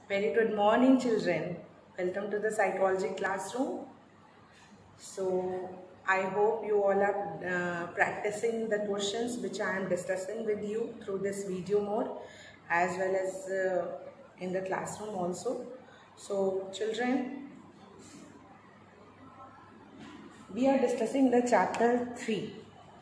Very good morning, children. Welcome to the psychology classroom. So, I hope you all are practicing the questions which I am discussing with you through this video mode as well as in the classroom also. So, children, we are discussing the chapter 3.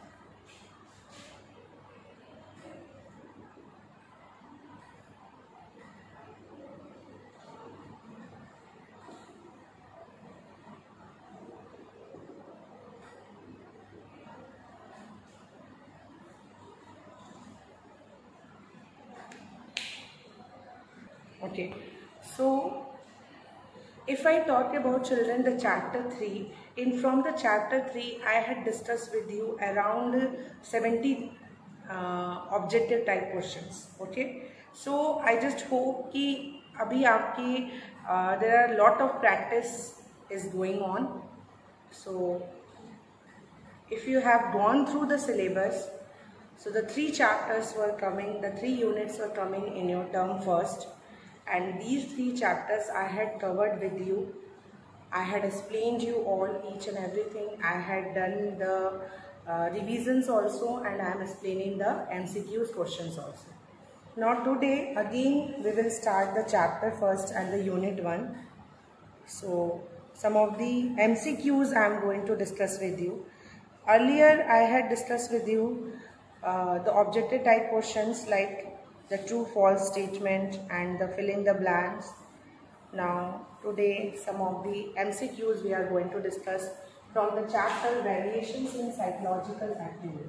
Okay, so if I talk about children the chapter 3, from the chapter 3 I had discussed with you around 70 objective type questions. Okay, so I just hope कि अभी आपकी there are a lot of practice is going on. So if you have gone through the syllabus, so the 3 chapters were coming, the 3 units were coming in your term first, and these 3 chapters I had covered with you. I had explained you all each and everything. I had done the revisions also, and I am explaining the MCQs questions also. Now today again we will start the chapter first and the unit 1. So some of the MCQs I am going to discuss with you. Earlier I had discussed with you the objective type questions like the true false statement and the fill in the blanks. Now today some of the MCQs we are going to discuss from the chapter variations in psychological activity.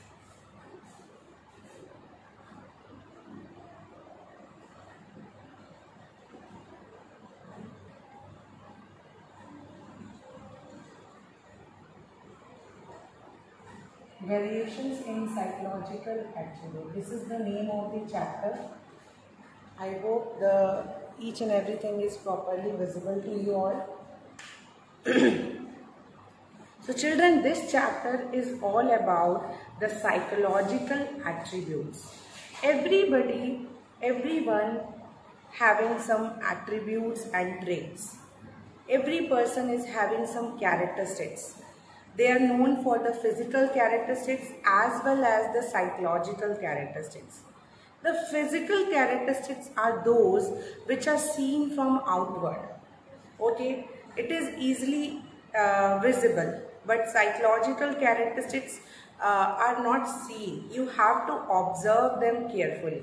Variations in psychological attribute. This is the name of the chapter. I hope each and everything is properly visible to you all. So children, this chapter is all about the psychological attributes. Everyone having some attributes and traits. Every person is having some characteristics. They are known for the physical characteristics as well as the psychological characteristics. The physical characteristics are those which are seen from outward. Okay, it is easily visible, but psychological characteristics are not seen. You have to observe them carefully.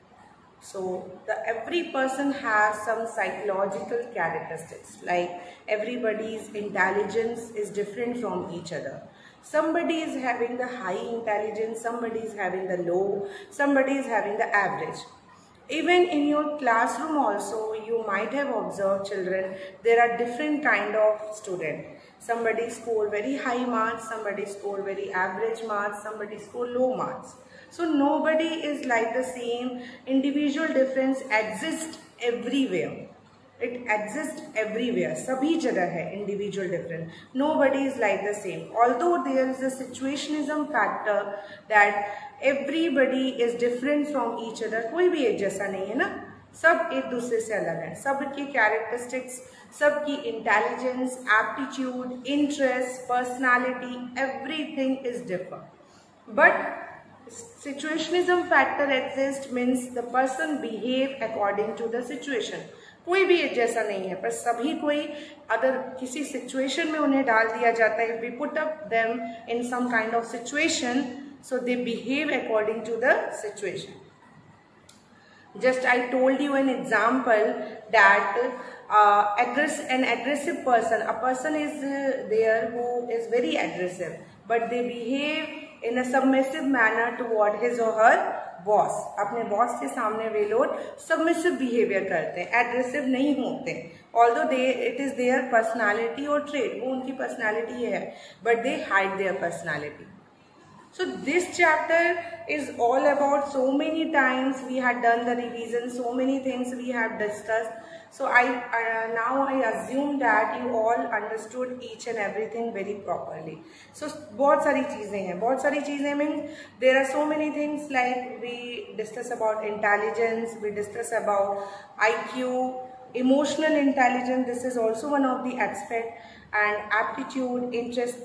So every person has some psychological characteristics, like everybody's intelligence is different from each other. Somebody is having the high intelligence, somebody is having the low, somebody is having the average. Even in your classroom also, you might have observed, children, there are different kind of students. Somebody score very high marks, somebody score very average marks, somebody score low marks. So nobody is like the same. Individual difference exists everywhere. It exists everywhere. Sabhi jagah hai individual difference. Nobody is like the same. Although there is a situationism factor that everybody is different from each other. कोई भी एक जैसा नहीं है ना. सब एक दूसरे से अलग हैं. सबकी characteristics, सबकी intelligence, aptitude, interest, personality, everything is different. But situationism factor exists means the person behave according to the situation. कोई भी एक जैसा नहीं है, पर सभी कोई अगर किसी सिचुएशन में उन्हें डाल दिया जाता है, we put up them in some kind of situation, so they behave according to the situation. Just I told you an example that an aggressive person, a person is there who is very aggressive, but they behave in a submissive manner toward his or her boss. अपने boss के सामने वे लोग submissive behavior करते हैं, aggressive नहीं होते. Although it is their personality or trait, वो उनकी personality है, but they hide their personality. So this chapter is all about, so many times we had done the revision, so many things we have discussed. So now I assume that you all understood each and everything very properly. So बहुत सारी चीजें हैं, बहुत सारी चीजें means there are so many things like we discuss about intelligence, we discuss about IQ, emotional intelligence. This is also one of the aspect. And aptitude, interest.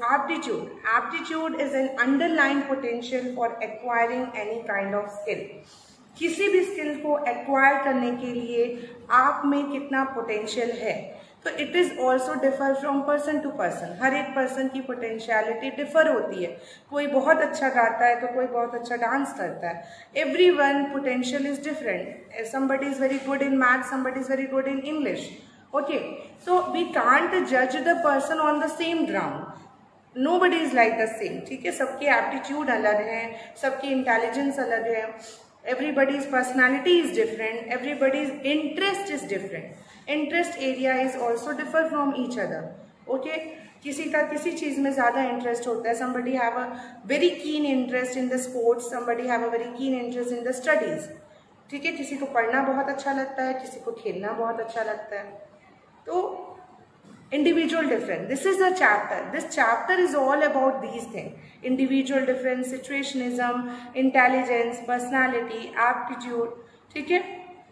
Aptitude is an underlying potential for acquiring any kind of skill. किसी भी skill को acquire करने के लिए आप में कितना potential है, तो it is also differ from person to person. हर एक पर्सन की पोटेंशियलिटी डिफर होती है. कोई बहुत अच्छा गाता है तो कोई बहुत अच्छा डांस करता है. Everyone potential is different. somebody is very good in math, somebody is very good in English. Okay, so we can't judge the person on the same ground. Nobody is like the same. ठीक है, सबकी aptitude अलग है, सबकी intelligence अलग है. Everybody's personality is different. Everybody's interest is different. Interest area is also differ from each other. Okay, किसी का किसी चीज में ज्यादा इंटरेस्ट होता है. Somebody have a very keen interest in the sports. Somebody have a very keen interest in the studies. ठीक है, किसी को पढ़ना बहुत अच्छा लगता है, किसी को खेलना बहुत अच्छा लगता है. तो individual difference. This is a chapter. This chapter is all about these things: individual difference, situationism, intelligence, personality, aptitude. ठीक है.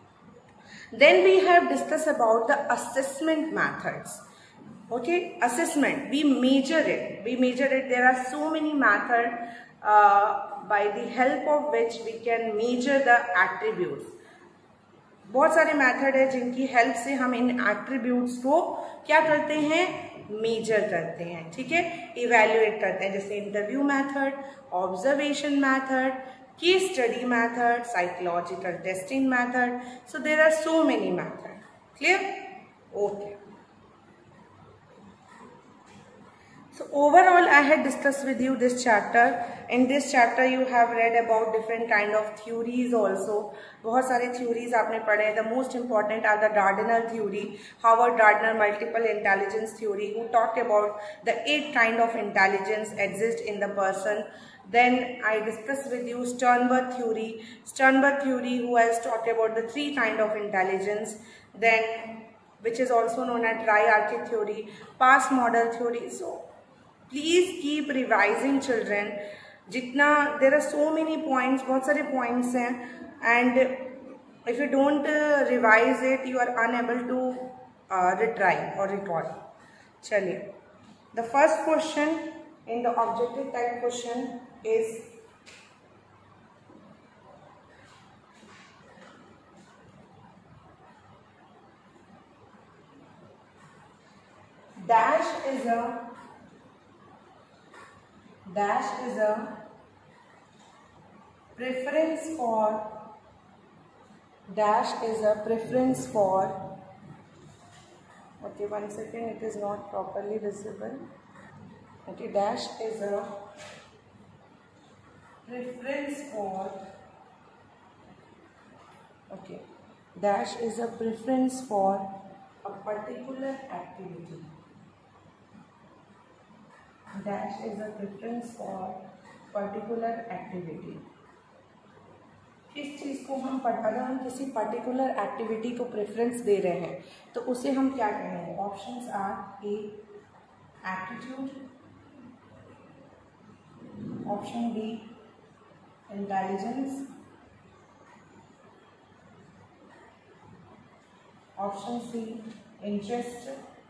Then we have discussed about the assessment methods. Okay, assessment. We measure it. There are so many methods by the help of which we can measure the attributes. बहुत सारे method है जिनकी help से हम इन attributes को क्या करते हैं, मेजर करते हैं. ठीक है, इवेल्युएट करते हैं. जैसे interview method, observation method, case study method, psychological testing method. So there are so many method. Clear? Okay. So overall I had discussed with you this chapter. In this chapter you have read about different kind of theories also. बहुत सारे theories आपने पढ़े. The most important are the Gardner theory, Howard Gardner multiple intelligence theory, who talked about the 8 kind of intelligence exist in the person. Then I discussed with you Sternberg theory, who has talked about the 3 kind of intelligence. Then which is also known as triarchy theory, past model theory. So please keep revising children. जितना there are so many points, बहुत सारे points हैं, and if you don't revise it you are unable to retry or recall. चलिए, the first question in the objective type question is dash is a preference for okay, one second, it is not properly visible. Okay, dash is a preference for a particular activity. Dash is a preference for particular activity. किस चीज़ को हम अगर हम किसी particular activity को preference दे रहे हैं तो उसे हम क्या कहेंगे? Options are A aptitude, option B intelligence, option C interest,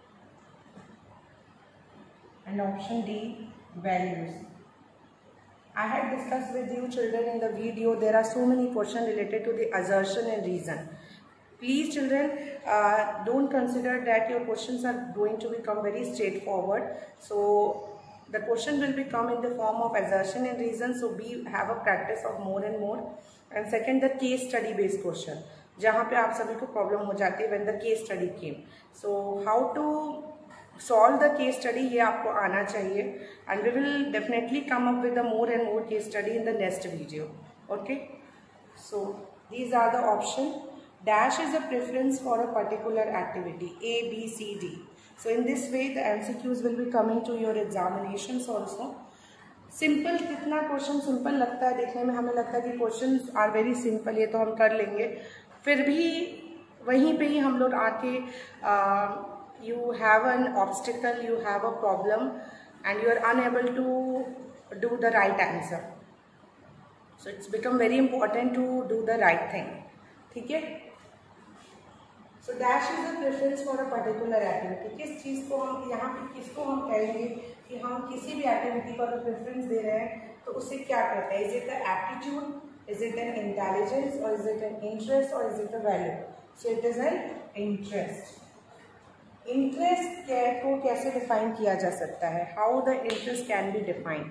and option D values. I had discussed with you children in the video, there are so many questions related to the assertion and reason. Please children, don't consider that your questions are going to become very straightforward. So the question will become in the form of assertion and reason, so have a practice of more and more. And second, the case study based question, जहाँ पे आप सभी को problem हो जाती है when the case study came. So how to solve the case study, ये आपको आना चाहिए, and we will definitely come up with the more and more case study in the next video. Okay, so these are the option. Dash is a preference for a particular activity, A, B, C, D. So in this way the MCQs will be coming to your examinations also. Simple, कितना question simple लगता है देखने में, हमें लगता है कि question are very simple, ये तो हम कर लेंगे, फिर भी वहीं पे ही हम लोग आके you have an obstacle, you have a problem and you are unable to do the right answer. So it's become very important to do the right thing. ठीक है. So dash is a preference for a particular activity. किस चीज़ को हम यहाँ पे किसको हम कहेंगे कि हम किसी भी एक्टिविटी को अगर प्रेफरेंस दे रहे हैं तो उसे क्या कहते हैं? Is it the aptitude, is it an intelligence, और इज इट एन इंटरेस्ट, और is it a value? So it is an interest. Interest को कैसे डिफाइन किया जा सकता है? How the interest can be defined?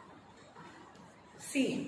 See,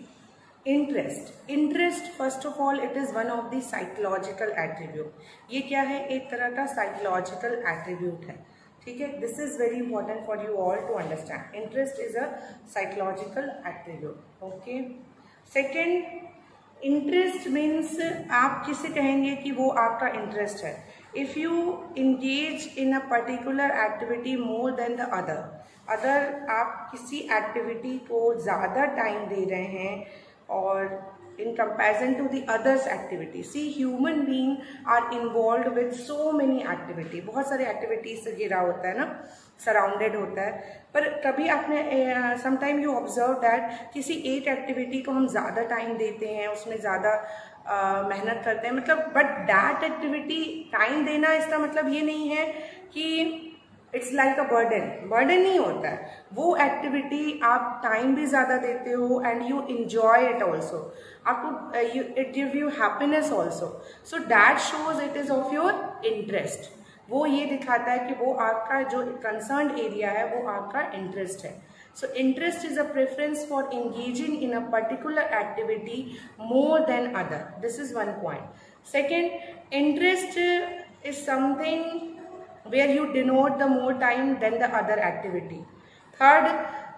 interest first of all it is one of the psychological attribute. ये क्या है? एक तरह का साइकोलॉजिकल एट्रीब्यूट है. ठीक है. This is very important for you all to understand. Interest is a psychological attribute. Okay. Second, interest means आप किसे कहेंगे कि वो आपका इंटरेस्ट है? If you engage in a particular activity more than the other. अगर आप किसी एक्टिविटी को ज़्यादा टाइम दे रहे हैं और in comparison to the others activity. See, human being are involved with so many activity. बहुत सारे एक्टिविटीज से घिरा होता है ना, सराउंडेड होता है. पर कभी आपने sometime you observe that किसी एक एक्टिविटी को हम ज़्यादा टाइम देते हैं, उसमें ज़्यादा मेहनत करते हैं, मतलब बट दैट एक्टिविटी टाइम देना इसका मतलब ये नहीं है कि इट्स लाइक अ बर्डन नहीं होता है. वो एक्टिविटी आप टाइम भी ज़्यादा देते हो and you enjoy it also. आपको it give you happiness also. So that shows it is of your interest. वो ये दिखाता है कि वो आपका जो कंसर्न एरिया है वो आपका इंटरेस्ट है. So interest is a preference for engaging in a particular activity more than other. This is one point. Second, interest is something where you denote the more time than the other activity. Third,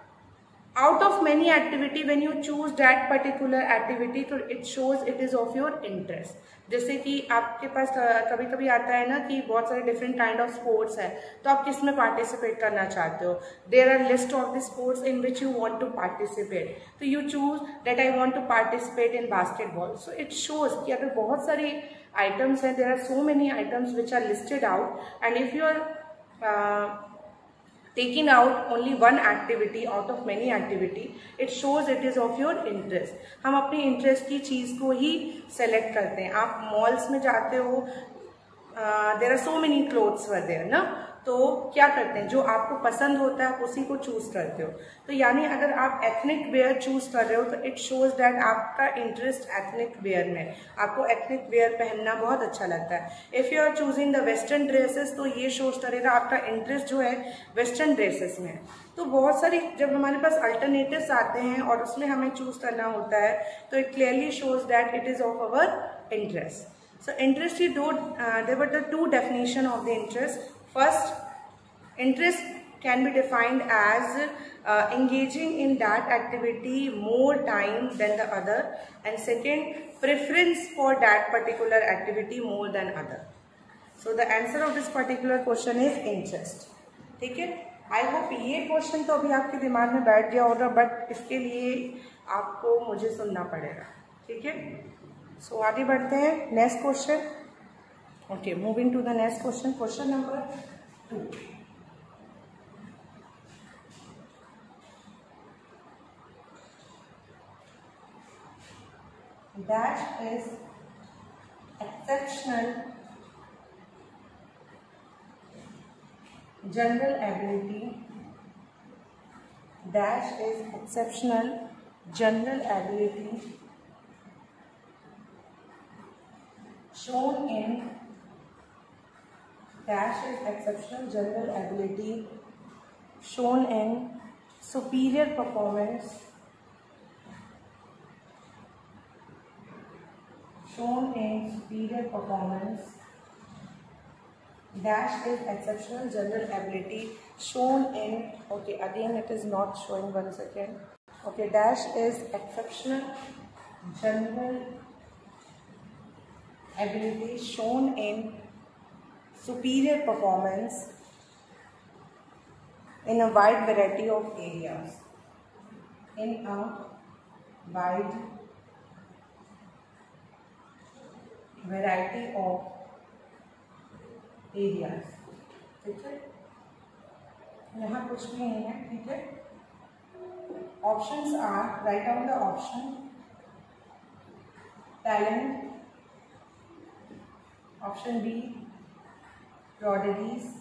out of many activity when you choose that particular activity तो it shows it is of your interest. जैसे कि आपके पास कभी कभी आता है ना कि बहुत सारे डिफरेंट काइंड ऑफ स्पोर्ट्स है, तो आप किस में पार्टिसिपेट करना चाहते हो? There are list of the sports in which you want to participate, तो you choose that I want to participate in basketball. So it shows कि अगर बहुत सारी items and there are so many items which are listed out, and if you are taking out only one activity out of many activity, it shows it is of your interest. हम अपनी interest की चीज़ को ही select करते हैं. आप malls में जाते हो, there are so many clothes were there ना, तो क्या करते हैं? जो आपको पसंद होता है आप उसी को चूज करते हो. तो यानी अगर आप एथनिक वेयर चूज कर रहे हो तो इट शोज दैट आपका इंटरेस्ट एथनिक वेयर में, आपको एथनिक वेयर पहनना बहुत अच्छा लगता है. If you are choosing the western dresses तो ये शोज करेगा आपका इंटरेस्ट जो है वेस्टर्न ड्रेसेस में. तो बहुत सारी जब हमारे पास अल्टरनेटिव्स आते हैं और उसमें हमें चूज करना होता है तो it clearly shows that it is of our interest. So interest, there were the two definition of the interest. First, interest can be defined as engaging in that activity more time than the other, and second, preference for that particular activity more than other. So the answer of this particular question is interest. ठीक है. I hope ये question तो अभी आपके दिमाग में बैठ गया होगा, बट इसके लिए आपको मुझे सुनना पड़ेगा. ठीक है. सो आगे बढ़ते हैं. Next question. Okay, moving to the next question. Question number 2. Dash is exceptional general ability. Dash is exceptional general ability shown in dash is exceptional general ability shown in superior performance dash is exceptional general ability shown in, okay, again it is not showing, 1 second. Okay, dash is exceptional general ability shown in superior performance in a wide variety of areas. in a wide variety of areas. ठीक है, यहाँ कुछ भी नहीं है. ठीक है, options are, write down the option. Talent, option B prodigies,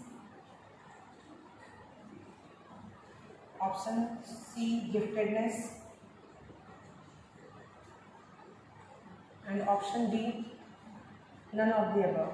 option C giftedness, and option D none of the above.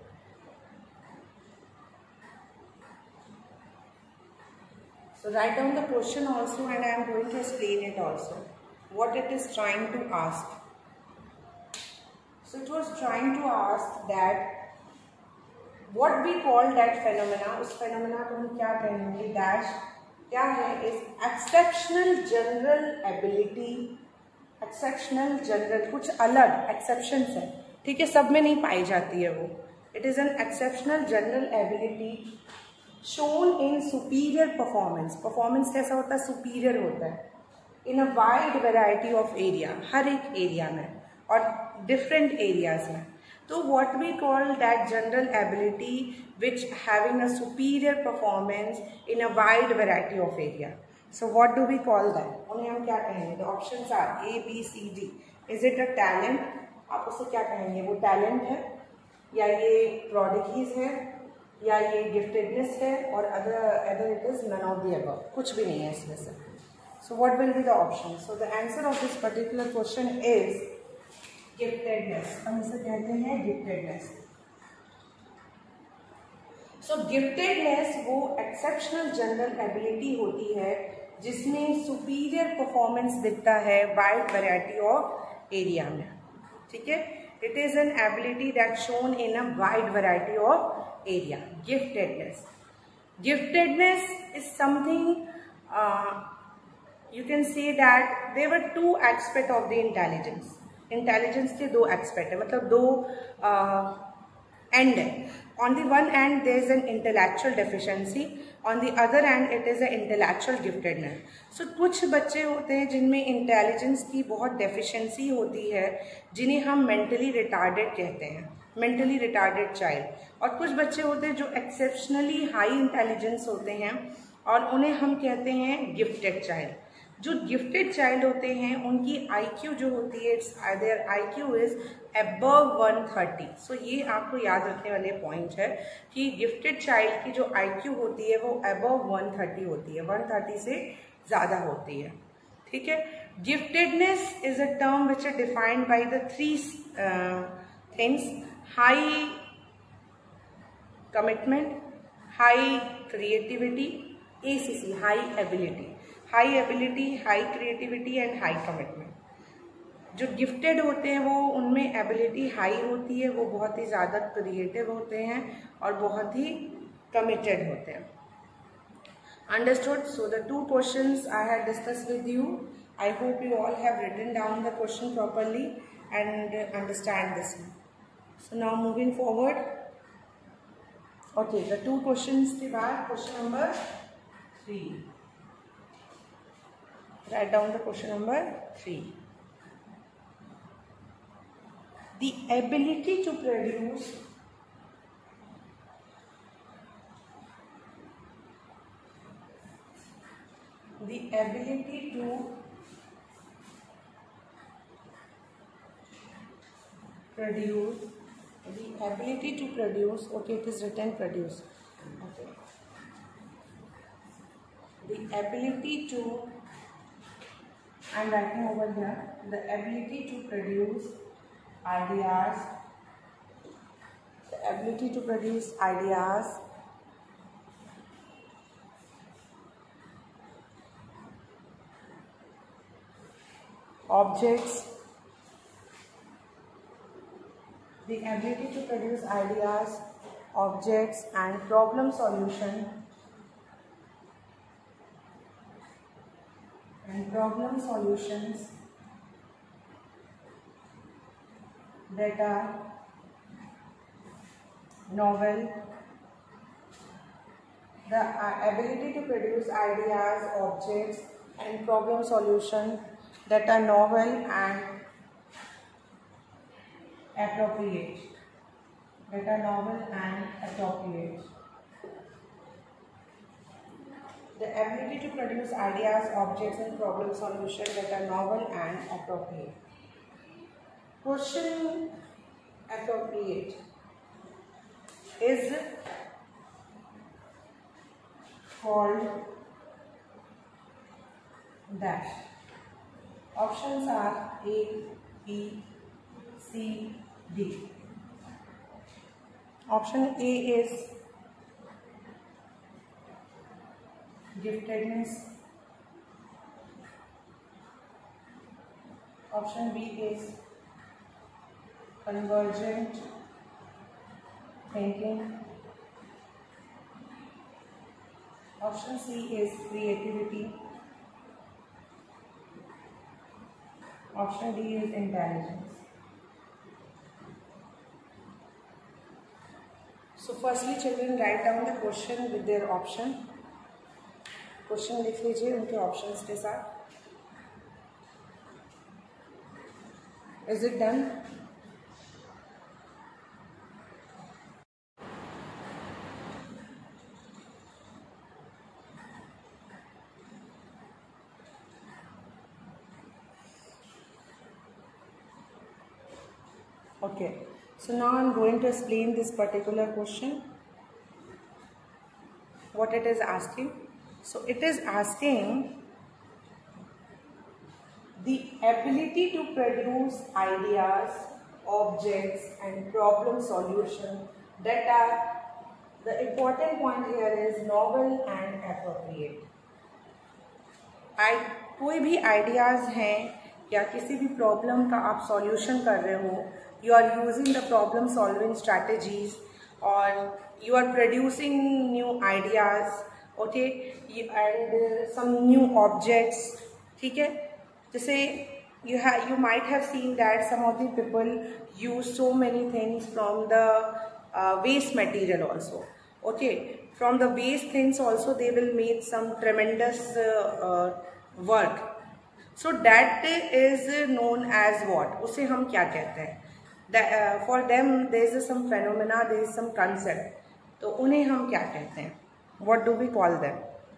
So write down the question also, and I am going to explain it also, what it is trying to ask. So it was trying to ask that what we call that phenomena, उस phenomena को हम क्या कहेंगे, dash क्या है, is exceptional general ability. exceptional general कुछ अलग exceptions है, ठीक है, सब में नहीं पाई जाती है वो. It is an exceptional general ability shown in superior performance. performance कैसा होता है, superior होता है, in a wide variety of area, हर एक area में और different areas में. So what we call that general ability which having a superior performance in a wide variety of area. So what do we call that? उन्हें हम क्या कहेंगे? The options are A, B, C, D. Is it a talent? आप उसे क्या कहेंगे? वो talent है, या ये prodigies है, या ये giftedness है, और other it is none of the above. कुछ भी नहीं है इसमें से. So what will be the option? So the answer of this particular question is giftedness. हम इसे कहते हैं giftedness. So giftedness वो exceptional general ability होती है जिसमें superior performance दिखता है wide variety of area में. ठीक है, it is an ability that shown in a wide variety of area. Giftedness. Giftedness is something you can say that there were two aspects of the intelligence. Intelligence के दो aspect है, मतलब दो end है. On the one end there is an intellectual deficiency, on the other end it is a intellectual giftedness. So कुछ बच्चे होते हैं जिनमें इंटेलिजेंस की बहुत डेफिशिएंसी होती है, जिन्हें हम मेंटली रिटार्डेड कहते हैं, मेंटली रिटार्डेड चाइल्ड. और कुछ बच्चे होते हैं जो एक्सेप्शनली हाई इंटेलिजेंस होते हैं और उन्हें हम कहते हैं गिफ्टेड चाइल्ड. जो गिफ्टेड चाइल्ड होते हैं उनकी IQ जो होती है, their IQ is above 130. So ये आपको याद रखने वाले पॉइंट है कि गिफ्टेड चाइल्ड की जो IQ होती है वो अबव 130 होती है, 130 से ज़्यादा होती है. ठीक है, giftedness is a term which is defined by the three things: high commitment, high creativity, ACC, high ability. High ability, high creativity and high commitment. जो गिफ्टेड होते हैं वो उनमें एबिलिटी हाई होती है, वो बहुत ही ज़्यादा क्रिएटिव होते हैं और बहुत ही कमिटेड होते हैं. Understood? So the two questions I have discussed with you. I hope you all have written down the question properly and understand this. So now moving forward. Okay, the two questions के बाद question number 3. Write down the question number 3. The ability to produce okay, it is written produce. Okay. The ability to, I am writing over here, the ability to produce ideas, objects, and problem solution, that are novel. The ability to produce ideas, objects and problem solution that are novel and appropriate. The ability to produce ideas, objects and problem solution that are novel and appropriate. Question appropriate is called dash. Options are A, B, C, D. Option A is giftedness. Option B is convergent thinking. Option C is creativity. Option D is intelligence. So firstly children, write down the question with their option. Question लिख लीजिए उनके options के साथ. Is it done? Okay, so now I am going to explain this particular question, what it is asking. So it is asking the ability to produce ideas, objects and problem solution that are, the important point here is novel and appropriate. कोई भी ideas हैं या किसी भी problem का आप solution कर रहे हो, you are using the problem solving strategies or you are producing new ideas, okay, and some new objects. ठीक है, जैसे you might have seen that some of the people use so many things from the waste material also. Okay, from the waste things also they will make some tremendous work. So that is known as what? उसे हम क्या कहते हैं? For them there is some phenomena, there is some concept. तो उन्हें हम क्या कहते हैं? What do we call them?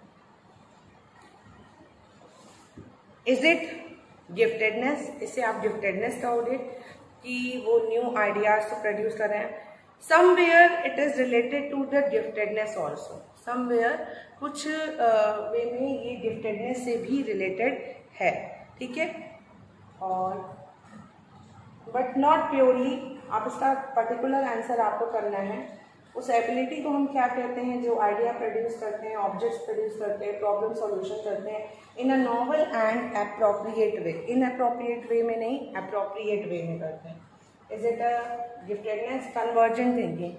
Is it giftedness? इसे आप giftedness कहोगे कि वो new ideas को produce कर रहे हैं. Somewhere it is related to the giftedness also. Somewhere कुछ वे में ये giftedness से भी related है, ठीक है. और बट नॉट प्योरली, आप इसका पर्टिकुलर आंसर आपको करना है. उस एबिलिटी को हम क्या कहते हैं जो आइडिया प्रोड्यूस करते हैं, ऑब्जेक्ट्स प्रोड्यूस करते हैं, प्रॉब्लम सॉल्यूशन करते हैं in a novel and appropriate way. Inappropriate way में नहीं, अप्रोप्रिएट वे में करते हैं. Is it a giftedness, convergent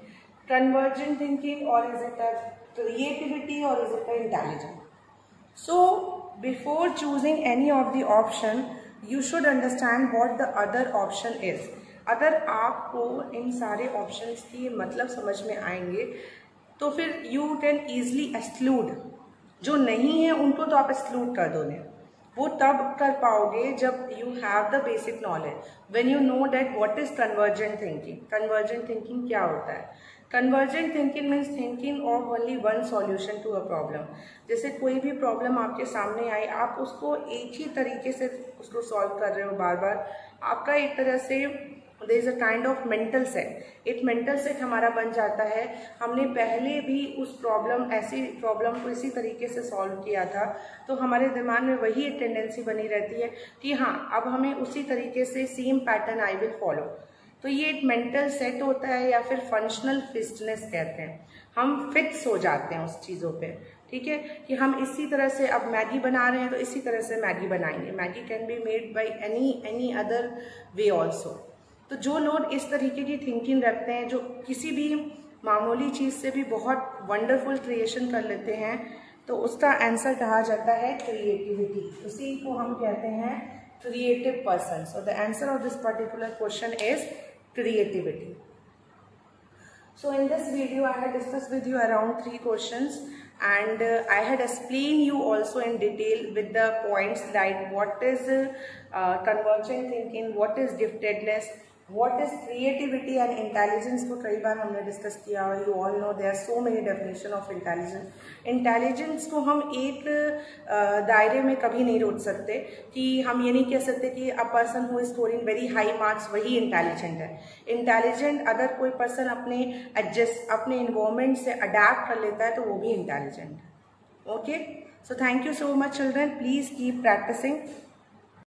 thinking और इज इट अ क्रिएटिविटी और is it a intelligence? So before choosing any of the option you should understand what the other option is. अगर आपको इन सारे options की मतलब समझ में आएंगे तो फिर you can easily exclude. जो नहीं है उनको तो आप exclude कर दोगे. वो तब कर पाओगे जब you have the basic knowledge. When you know that what is convergent thinking. Convergent thinking क्या होता है? Convergent thinking means thinking of only one solution to a problem. जैसे कोई भी प्रॉब्लम आपके सामने आई, आप उसको एक ही तरीके से उसको सॉल्व कर रहे हो बार बार. आपका एक तरह से there is a kind of mental set. एक mental set हमारा बन जाता है. हमने पहले भी उस ऐसी प्रॉब्लम को इसी तरीके से सॉल्व किया था, तो हमारे दिमाग में वही एक टेंडेंसी बनी रहती है कि हाँ अब हमें उसी तरीके से same pattern I will follow. तो ये एक मेंटल सेट होता है या फिर फंक्शनल फिक्सनेस कहते हैं. हम फिक्स हो जाते हैं उस चीज़ों पे, ठीक है, कि हम इसी तरह से अब मैगी बना रहे हैं तो इसी तरह से मैगी बनाएंगे. Maggi can be made by any other way also. तो जो लोग इस तरीके की थिंकिंग रखते हैं, जो किसी भी मामूली चीज़ से भी बहुत वंडरफुल क्रिएशन कर लेते हैं, तो उसका आंसर कहा जाता है क्रिएटिविटी. उसी को हम कहते हैं creative person. So the answer of this particular question is creativity. So in this video, I had discussed with you around 3 questions, and I had explained you also in detail with the points like what is convergent thinking, what is giftedness, what is creativity and intelligence को कई बार हमने discuss किया. You all know there are so many definition of intelligence. Intelligence को हम एक दायरे में कभी नहीं रोक सकते कि हम ये नहीं कह सकते कि a person who is scoring very high marks वही intelligent है. Intelligent अगर कोई person अपने environment से adapt कर लेता है तो वो भी intelligent है. Okay, so thank you so much children. Please keep practicing.